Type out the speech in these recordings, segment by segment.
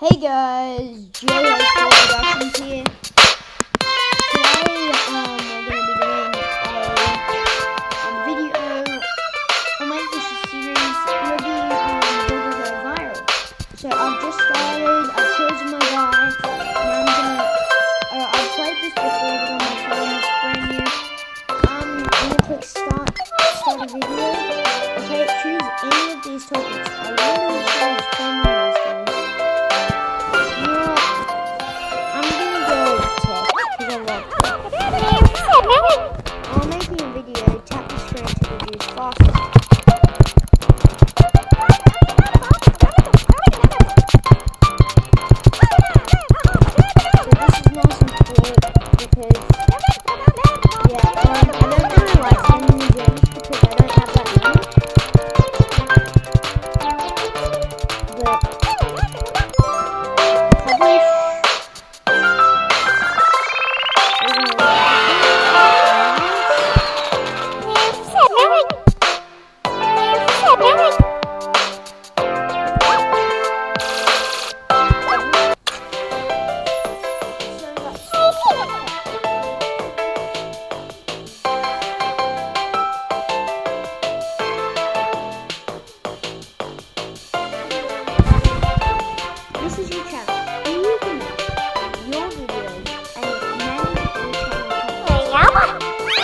Hey guys, JH4Productions here. Today, we're going to be doing a video, I'll make this a series, it'll be Google Go Viral. So I've just started, I've chosen my guy, and I've played this before, but on my phone, it's brand new. I'm going to click start a video. Okay, choose any of these topics. I wonder which one is fun these days. While making a video, tap the screen to reduce fastest. So this is nice and quick because, I don't really like sending the games because I don't have that many. But publish. This is your channel. You can make your videos and manage your channel.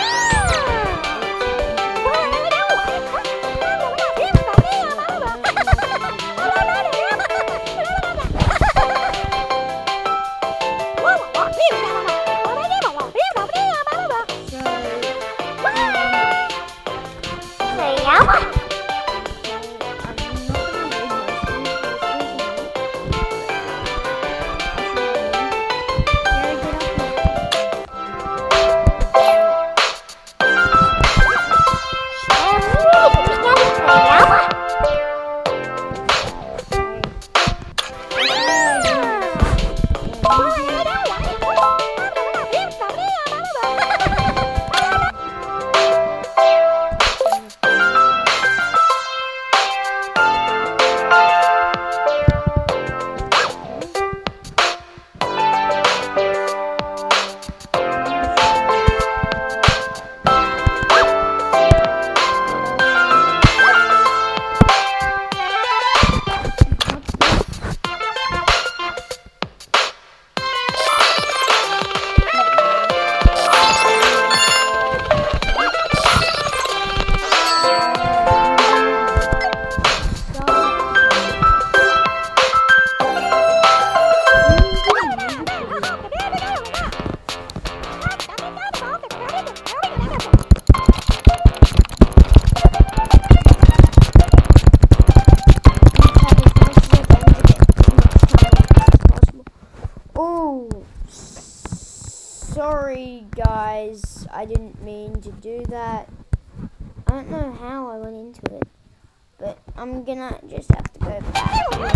Sorry guys, I didn't mean to do that. I don't know how I went into it, but I'm gonna just have to go back.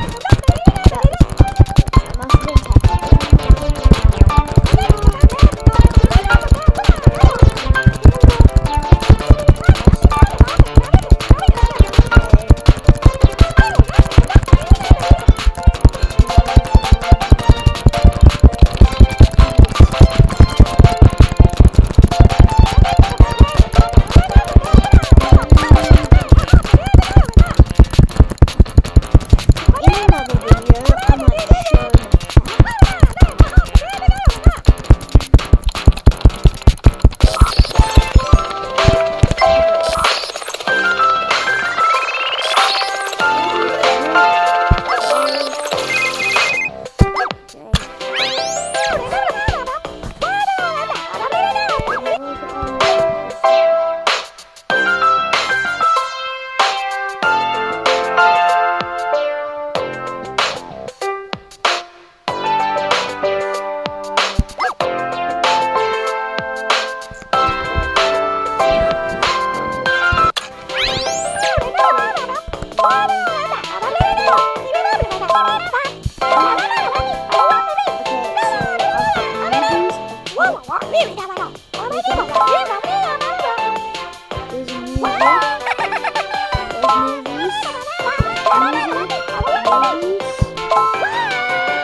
I must have been movies.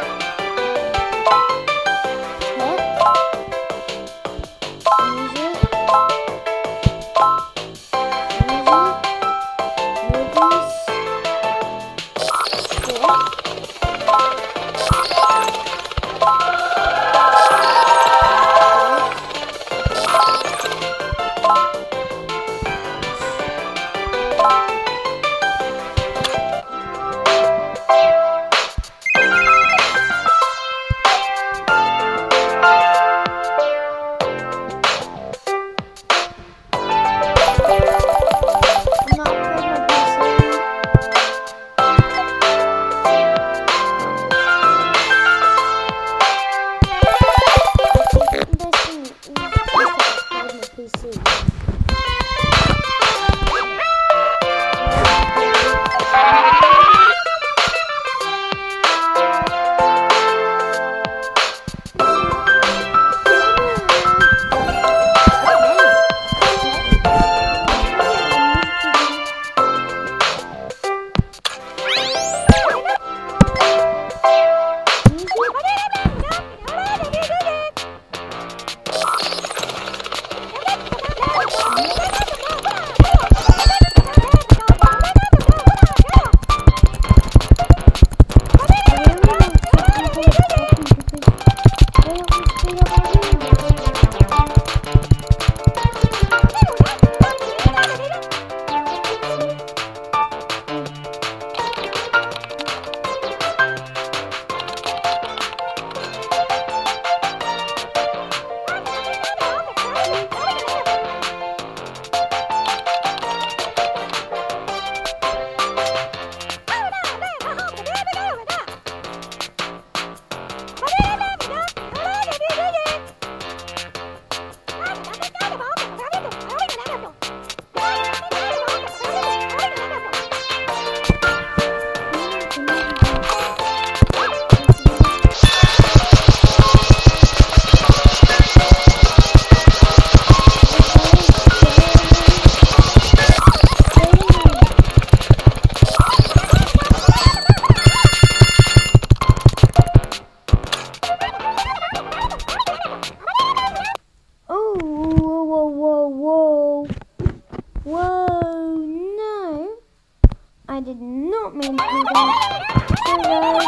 I did not mean to do that. So guys.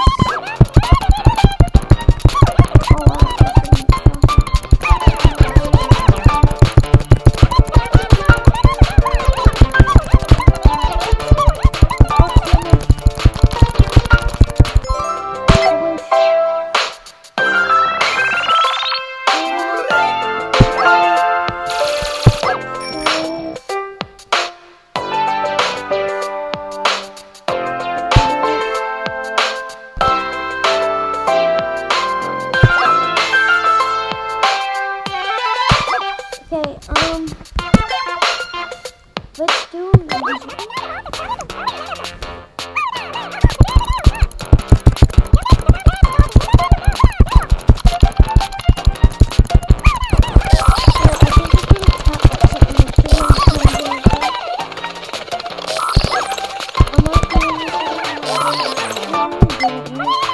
Let's do it. I'm not